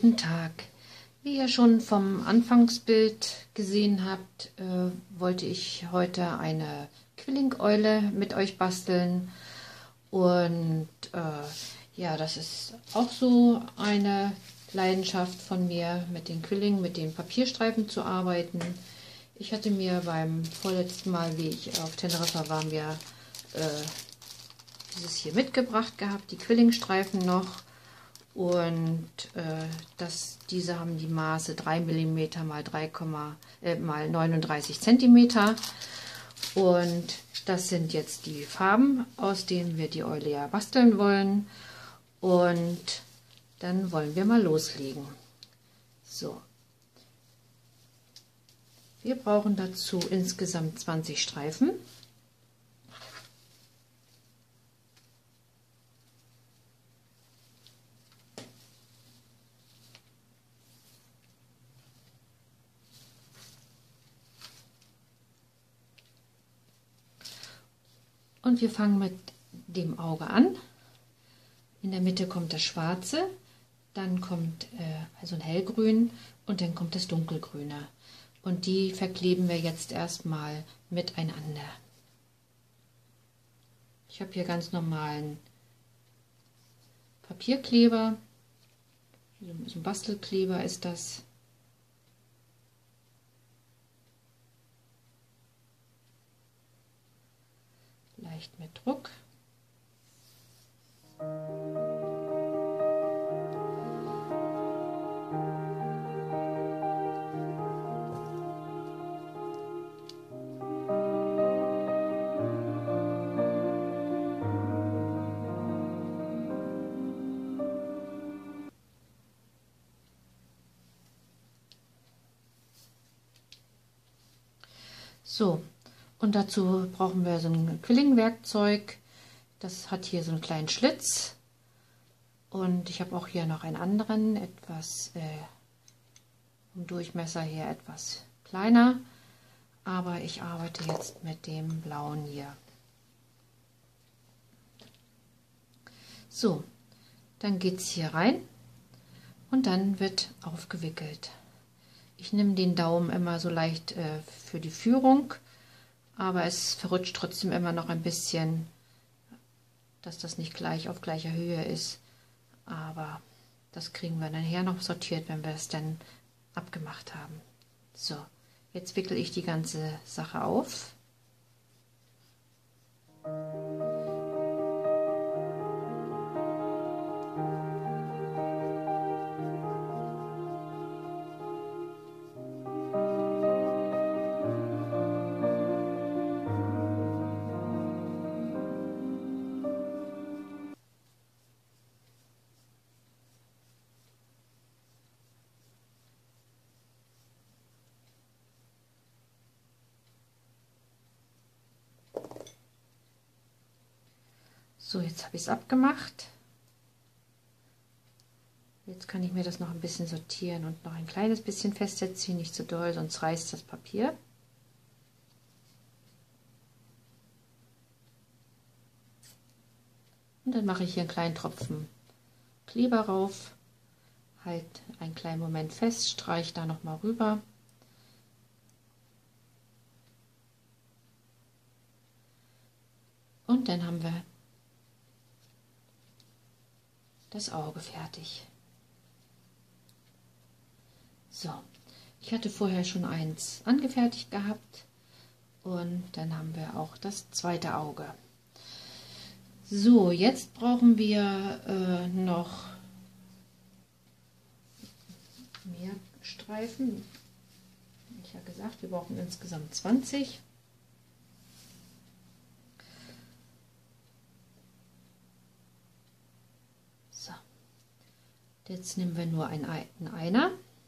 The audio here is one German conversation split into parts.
Guten Tag. Wie ihr schon vom Anfangsbild gesehen habt, wollte ich heute eine Quillingeule mit euch basteln. Und ja, das ist auch so eine Leidenschaft von mir, mit den Quilling, mit den Papierstreifen zu arbeiten. Ich hatte mir beim vorletzten Mal, wie ich auf Teneriffa war, mir dieses hier mitgebracht gehabt, die Quillingstreifen noch. Und diese haben die Maße 3 mm mal 39 cm. Und das sind jetzt die Farben, aus denen wir die Eule ja basteln wollen. Und dann wollen wir mal loslegen. So. Wir brauchen dazu insgesamt 20 Streifen. Und wir fangen mit dem Auge an. In der Mitte kommt das Schwarze, dann kommt also ein Hellgrün und dann kommt das Dunkelgrüne. Und die verkleben wir jetzt erstmal miteinander. Ich habe hier ganz normalen Papierkleber, so ein Bastelkleber ist das. Leicht mit Druck. So. Und dazu brauchen wir so ein Quilling-Werkzeug. Das hat hier so einen kleinen Schlitz. Und ich habe auch hier noch einen anderen, etwas vom Durchmesser her etwas kleiner. Aber ich arbeite jetzt mit dem blauen hier. So, dann geht es hier rein und dann wird aufgewickelt. Ich nehme den Daumen immer so leicht für die Führung. Aber es verrutscht trotzdem immer noch ein bisschen, dass das nicht gleich auf gleicher Höhe ist. Aber das kriegen wir nachher noch sortiert, wenn wir es dann abgemacht haben. So, jetzt wickel ich die ganze Sache auf. So, jetzt habe ich es abgemacht. Jetzt kann ich mir das noch ein bisschen sortieren und noch ein kleines bisschen fester ziehen, nicht zu doll, sonst reißt das Papier. Und dann mache ich hier einen kleinen Tropfen Kleber rauf, halt einen kleinen Moment fest, streiche da noch mal rüber. Und dann haben wir das Auge fertig. So, ich hatte vorher schon eins angefertigt gehabt und dann haben wir auch das zweite Auge. So, jetzt brauchen wir noch mehr Streifen. Ich habe gesagt, wir brauchen insgesamt 20. So, jetzt nehmen wir nur einen Einer.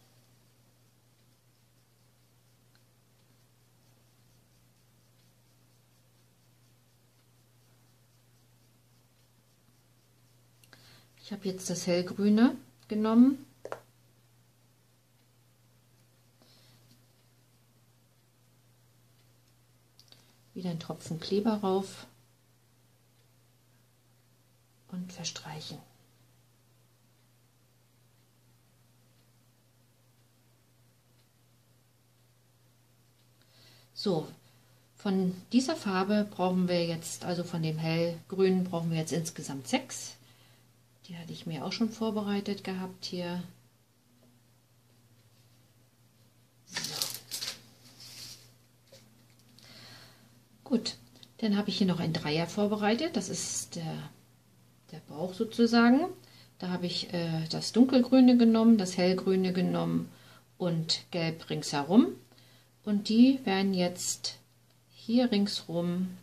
Ich habe jetzt das hellgrüne genommen. Wieder einen Tropfen Kleber rauf und verstreichen. So, von dieser Farbe brauchen wir jetzt, also von dem hellgrün, brauchen wir jetzt insgesamt 6. Die hatte ich mir auch schon vorbereitet gehabt hier. So. Gut, dann habe ich hier noch ein Dreier vorbereitet. Das ist der Bauch sozusagen. Da habe ich das dunkelgrüne genommen, das hellgrüne genommen und gelb ringsherum. Und die werden jetzt hier ringsrum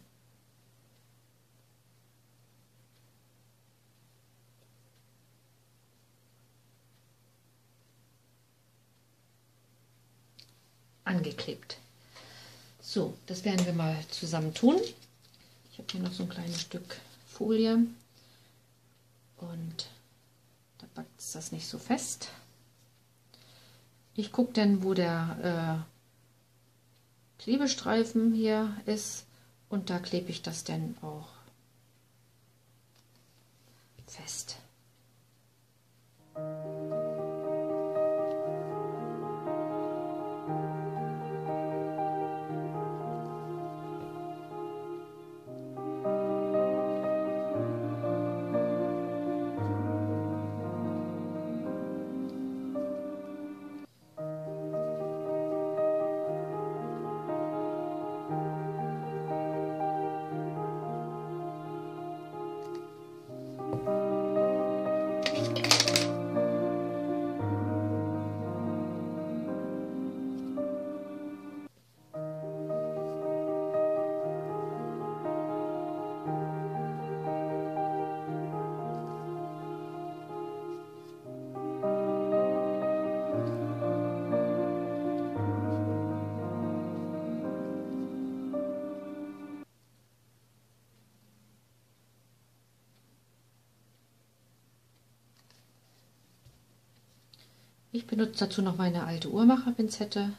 angeklebt. So, das werden wir mal zusammen tun. Ich habe hier noch so ein kleines Stück Folie und da packt es das nicht so fest. Ich gucke dann, wo der Klebestreifen hier ist und da klebe ich das dann auch fest. Ich benutze dazu noch meine alte Uhrmacherpinzette.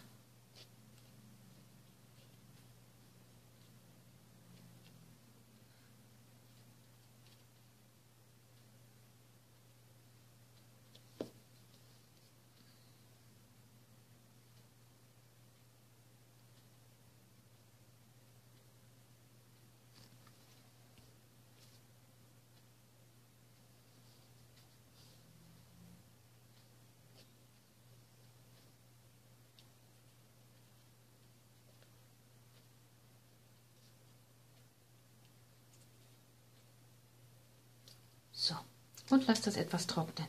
So, und lasse das etwas trocknen.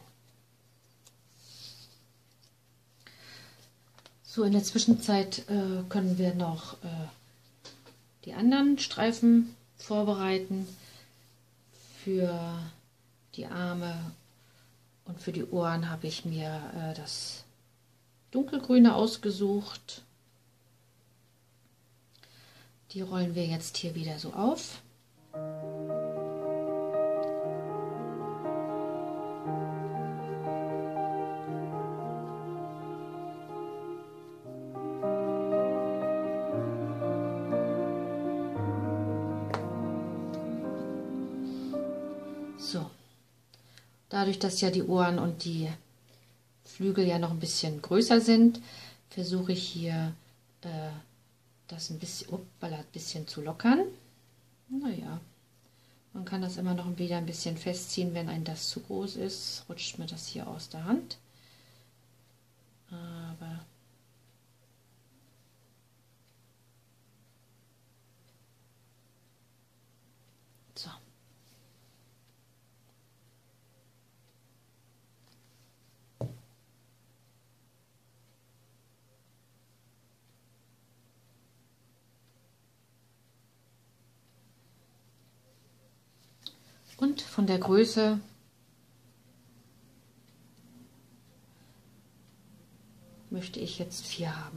So, in der Zwischenzeit können wir noch die anderen Streifen vorbereiten. Für die Arme und für die Ohren habe ich mir das dunkelgrüne ausgesucht. Die rollen wir jetzt hier wieder so auf. So, dadurch, dass ja die Ohren und die Flügel ja noch ein bisschen größer sind, versuche ich hier das ein bisschen zu lockern. Naja, man kann das immer noch wieder ein bisschen festziehen, wenn einem das zu groß ist, rutscht mir das hier aus der Hand. Aber so. Und von der Größe möchte ich jetzt 4 haben.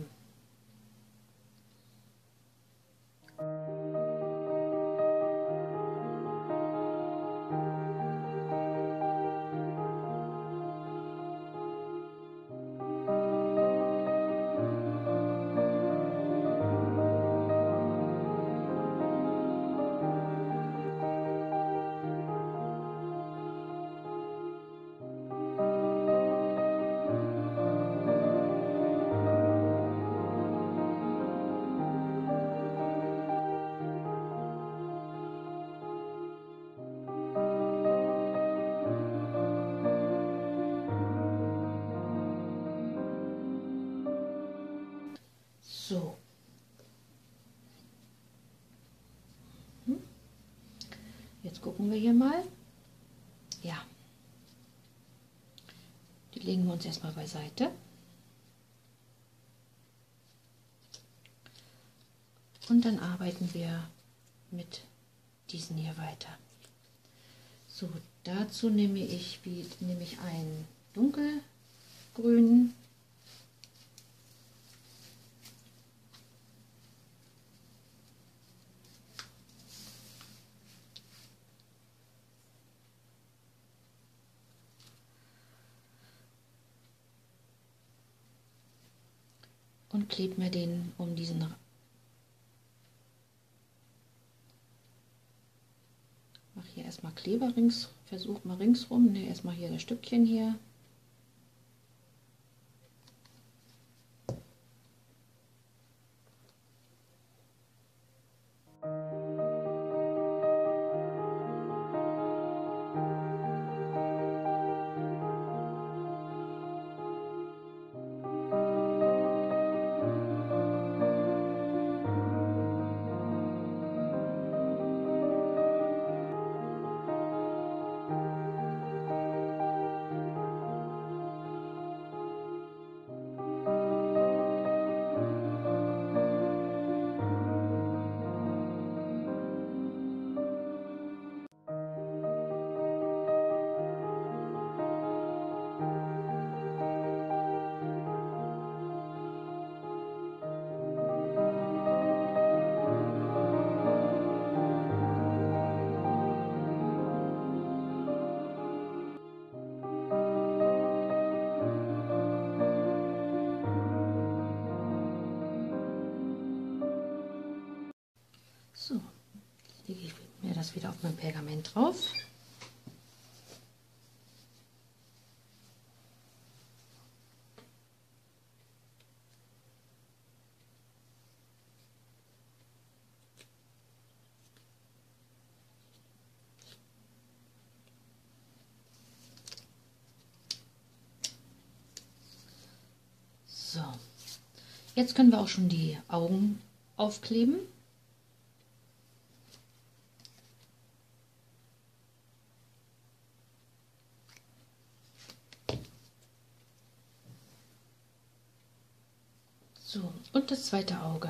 So. Jetzt gucken wir hier mal. Ja. Die legen wir uns erstmal beiseite. Und dann arbeiten wir mit diesen hier weiter. So, dazu nehme ich einen dunkelgrünen. Und klebe mir den um diesen Mache hier erstmal Kleber rings, versuche mal ringsrum, ne, erstmal hier das Stückchen hier. So, jetzt lege ich mir das wieder auf mein Pergament drauf. So, jetzt können wir auch schon die Augen aufkleben. So, und das zweite Auge.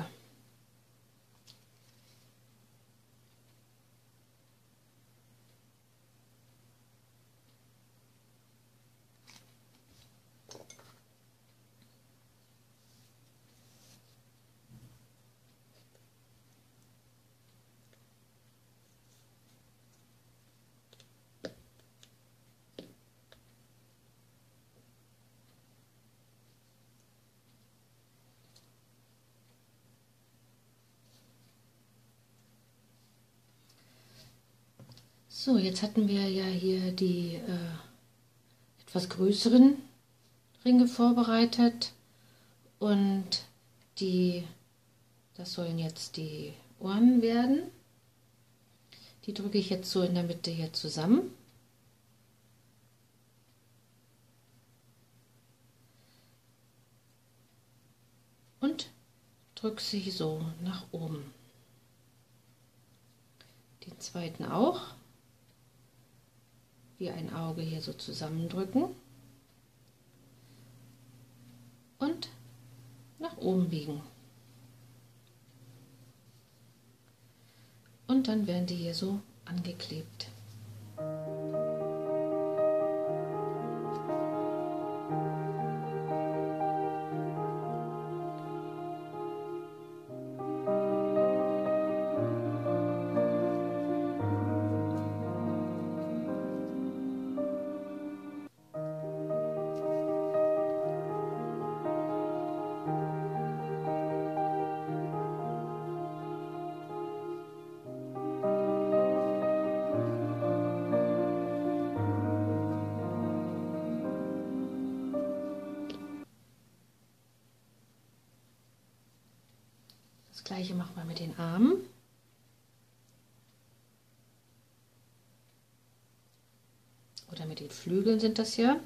So, jetzt hatten wir ja hier die etwas größeren Ringe vorbereitet und das sollen jetzt die Ohren werden. Die drücke ich jetzt so in der Mitte hier zusammen. Und drücke sie so nach oben. Den zweiten auch. Wie ein Auge hier so zusammendrücken. Und nach oben biegen. Und dann werden die hier so angeklebt. Das gleiche machen wir mit den Armen. Oder mit den Flügeln sind das ja.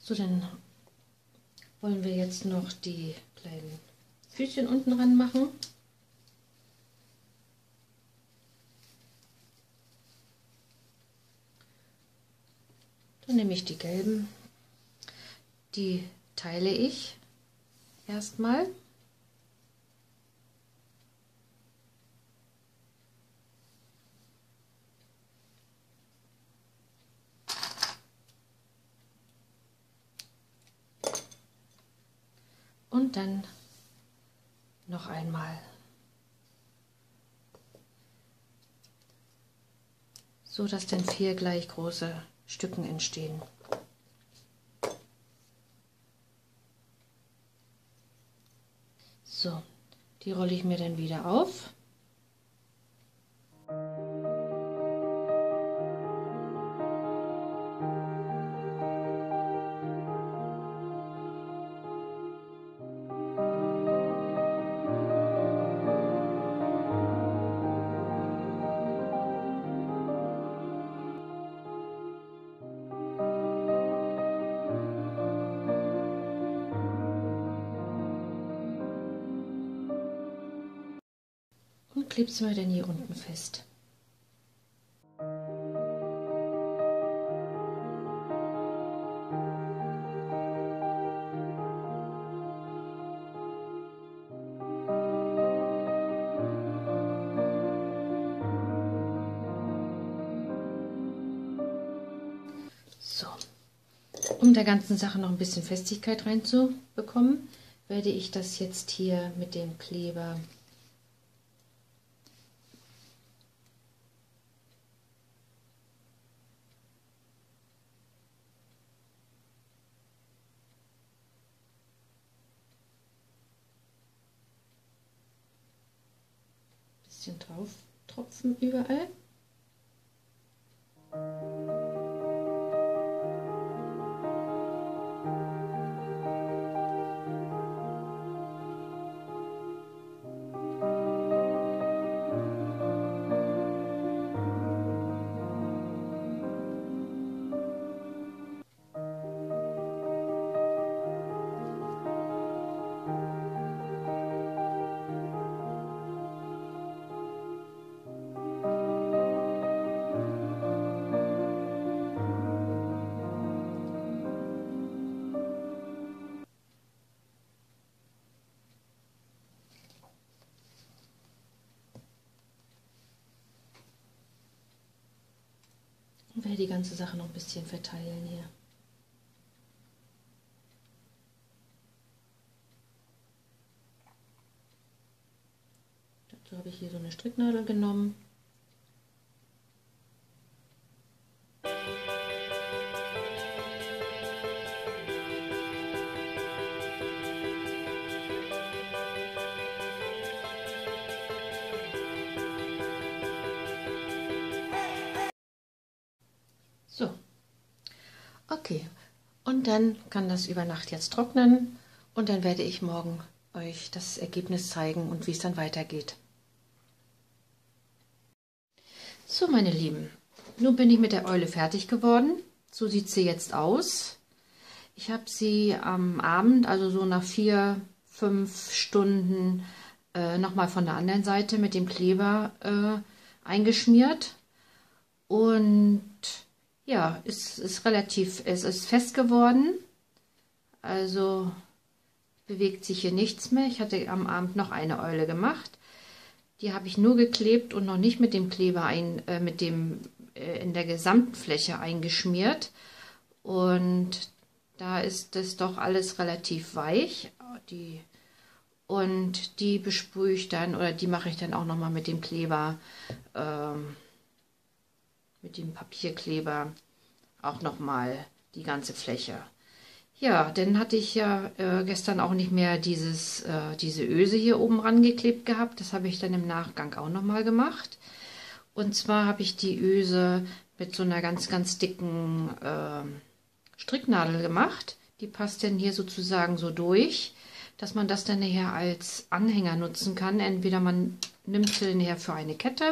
So, dann wollen wir jetzt noch die kleinen Füßchen unten ran machen. Dann nehme ich die gelben, die teile ich erstmal. Und dann noch einmal. So dass dann 4 gleich große Stücken entstehen. So, die rolle ich mir dann wieder auf. Und klebst mal dann hier unten fest. So, um der ganzen Sache noch ein bisschen Festigkeit reinzubekommen, werde ich das jetzt hier mit dem Kleber drauf tropfen überall. Und werde die ganze Sache noch ein bisschen verteilen hier. Dazu habe ich hier so eine Stricknadel genommen. So, okay, und dann kann das über Nacht jetzt trocknen und dann werde ich morgen euch das Ergebnis zeigen und wie es dann weitergeht. So, meine Lieben, nun bin ich mit der Eule fertig geworden. So sieht sie jetzt aus. Ich habe sie am Abend, also so nach 4, 5 Stunden, nochmal von der anderen Seite mit dem Kleber eingeschmiert. Und ja, es ist fest geworden. Also bewegt sich hier nichts mehr. Ich hatte am Abend noch eine Eule gemacht. Die habe ich nur geklebt und noch nicht mit dem Kleber in der gesamten Fläche eingeschmiert. Und da ist das doch alles relativ weich. Die besprühe ich dann, oder die mache ich dann auch nochmal mit dem Kleber, mit dem Papierkleber auch nochmal die ganze Fläche. Ja, dann hatte ich ja gestern auch nicht mehr diese Öse hier oben rangeklebt gehabt. Das habe ich dann im Nachgang auch nochmal gemacht. Und zwar habe ich die Öse mit so einer ganz, ganz dicken Stricknadel gemacht. Die passt dann hier sozusagen so durch, dass man das dann nachher als Anhänger nutzen kann. Entweder man nimmt sie nachher für eine Kette.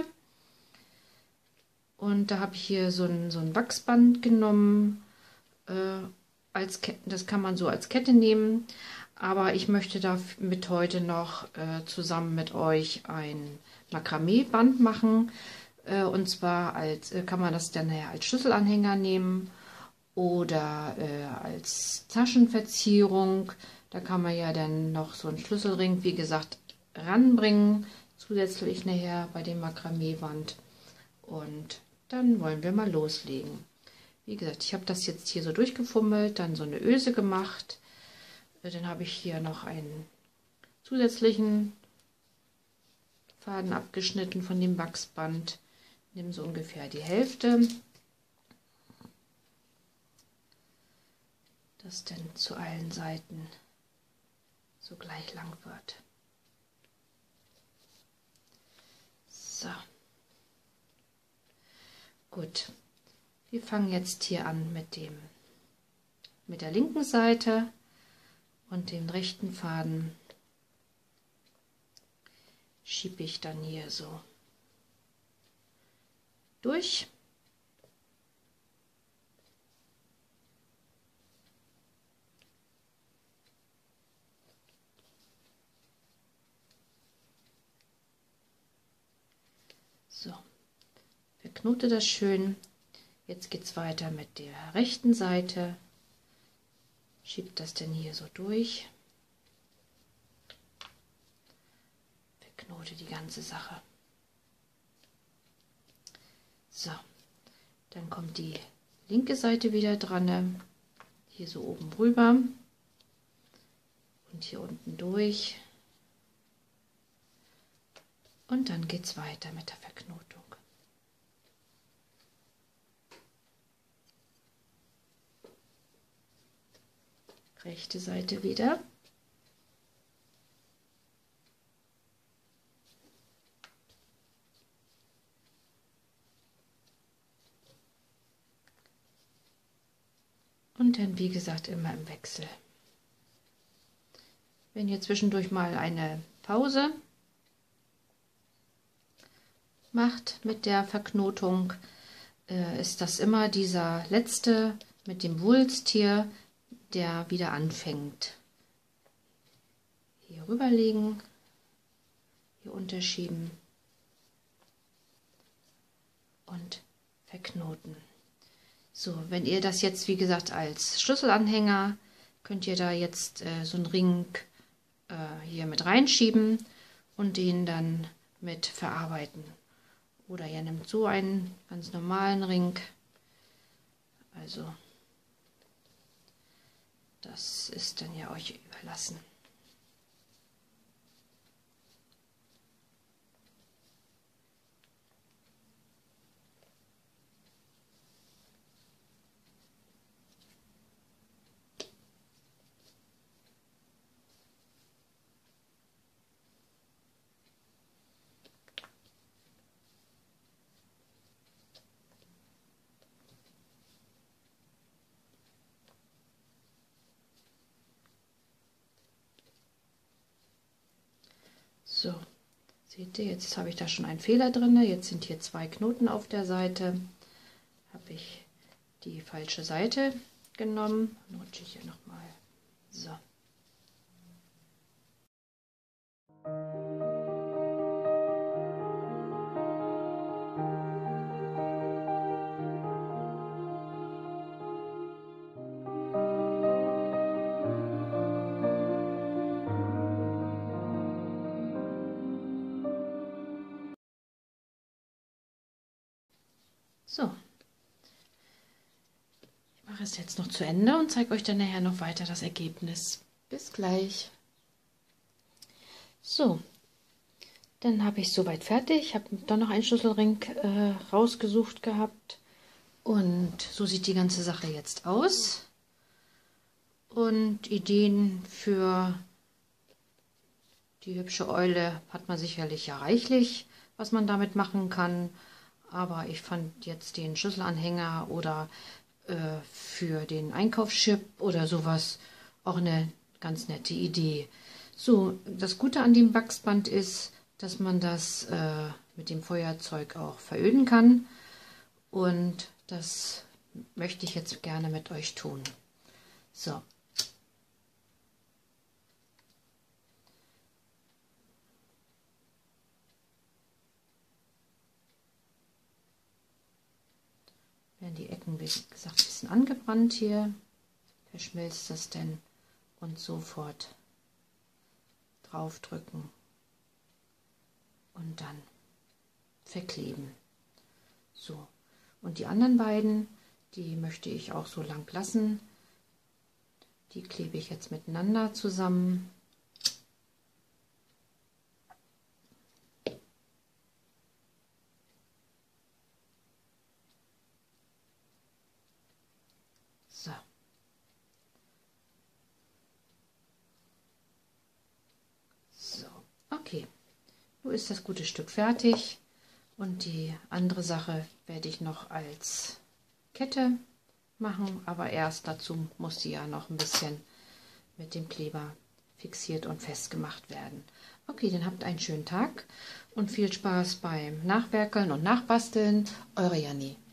Und da habe ich hier so ein Wachsband genommen das kann man so als Kette nehmen, aber ich möchte damit heute noch zusammen mit euch ein Makramee-Band machen. Und zwar kann man das dann als Schlüsselanhänger nehmen oder als Taschenverzierung. Da kann man ja dann noch so einen Schlüsselring, wie gesagt, ranbringen, zusätzlich nachher bei dem Makramee-Band. Und dann wollen wir mal loslegen. Wie gesagt, ich habe das jetzt hier so durchgefummelt, dann so eine Öse gemacht. Dann habe ich hier noch einen zusätzlichen Faden abgeschnitten von dem Wachsband. Nehme so ungefähr die Hälfte, dass dann zu allen Seiten so gleich lang wird. So. Gut. Wir fangen jetzt hier an mit der linken Seite und den rechten Faden schiebe ich dann hier so durch. So, verknote das schön. Jetzt geht es weiter mit der rechten Seite. Schiebt das denn hier so durch. Verknote die ganze Sache. So, dann kommt die linke Seite wieder dran. Hier so oben rüber und hier unten durch. Und dann geht es weiter mit der Verknotung. Rechte Seite wieder. Und dann, wie gesagt, immer im Wechsel. Wenn ihr zwischendurch mal eine Pause macht mit der Verknotung, ist das immer dieser letzte mit dem Wulst hier, der wieder anfängt. Hier rüberlegen, hier unterschieben und verknoten. So, wenn ihr das jetzt, wie gesagt, als Schlüsselanhänger, könnt ihr da jetzt so einen Ring hier mit reinschieben und den dann mit verarbeiten. Oder ihr nehmt so einen ganz normalen Ring. Also das ist dann ja euch überlassen. So, seht ihr, jetzt habe ich da schon einen Fehler drin. Jetzt sind hier 2 Knoten auf der Seite. Habe ich die falsche Seite genommen. Dann rutsche ich hier nochmal. So. So, ich mache es jetzt noch zu Ende und zeige euch dann nachher noch weiter das Ergebnis. Bis gleich. So, dann habe ich soweit fertig. Ich habe dann noch einen Schlüsselring rausgesucht gehabt und so sieht die ganze Sache jetzt aus. Und Ideen für die hübsche Eule hat man sicherlich ja reichlich, was man damit machen kann. Aber ich fand jetzt den Schlüsselanhänger oder für den Einkaufschip oder sowas auch eine ganz nette Idee. So, das Gute an dem Wachsband ist, dass man das mit dem Feuerzeug auch veröden kann. Und das möchte ich jetzt gerne mit euch tun. So. Werden die Ecken, wie gesagt, ein bisschen angebrannt hier. Verschmilzt das denn und sofort draufdrücken und dann verkleben. So, und die anderen beiden, die möchte ich auch so lang lassen. Die klebe ich jetzt miteinander zusammen. So. So, okay. Nun ist das gute Stück fertig. Und die andere Sache werde ich noch als Kette machen, aber erst dazu muss sie ja noch ein bisschen mit dem Kleber fixiert und festgemacht werden. Okay, dann habt einen schönen Tag und viel Spaß beim Nachwerkeln und Nachbasteln. Eure Janni.